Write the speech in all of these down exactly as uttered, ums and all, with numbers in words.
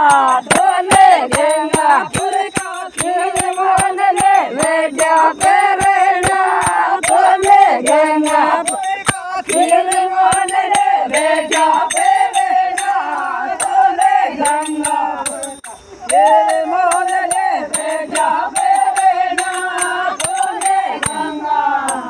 ढोले गंगापुर का खेल मान ले बेटा प्रेरणा ढोले गंगापुर का खेल मान ले बेटा प्रेरणा ढोले गंगापुर का खेल मान ले बेटा प्रेरणा ढोले गंगा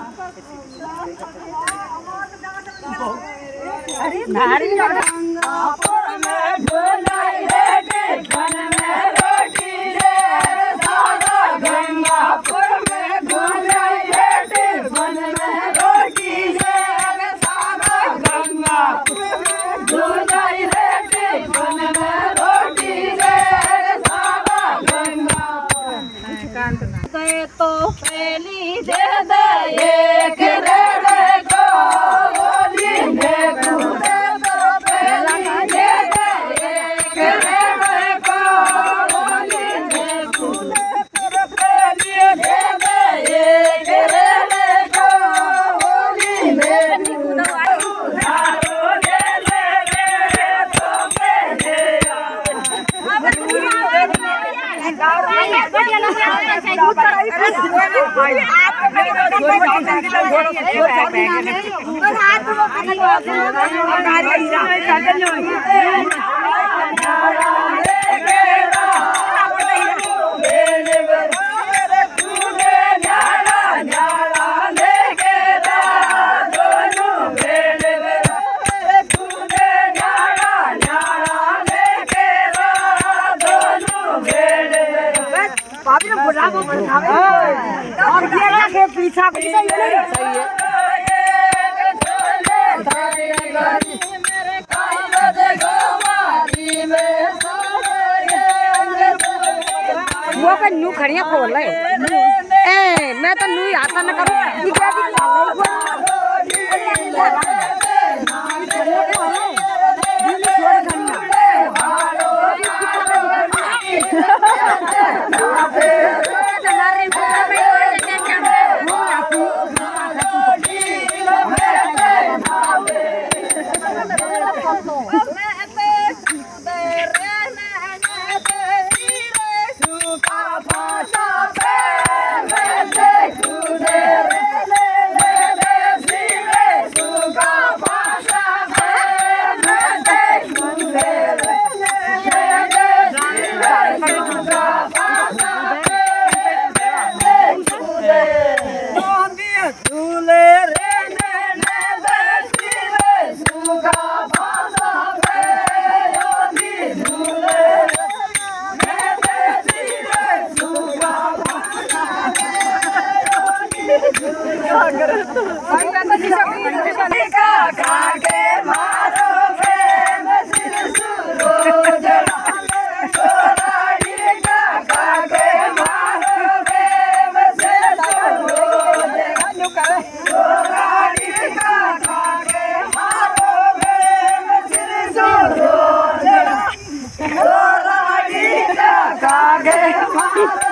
नारी गंगापुर में ढोलाई बेटे घन में रोटी रे सादा गंगापुर में ढोलाई बेटे घन में रोटी रे सादा गंगापुर में ढोलाई बेटे घन में रोटी रे सादा गंगापुर गए तो पहली दे दे एक रेड़े को गोली ने कूदे तो पहली दे दे एक रेड़े को गोली ने कूदे तो पहली दे दे एक रेड़े को गोली ने कूदे उधारो दे ले रे तो पहले और के पीछा सही है वो पे नू खड़िया खोल ले ए मैं तो नू आता न करूं कागे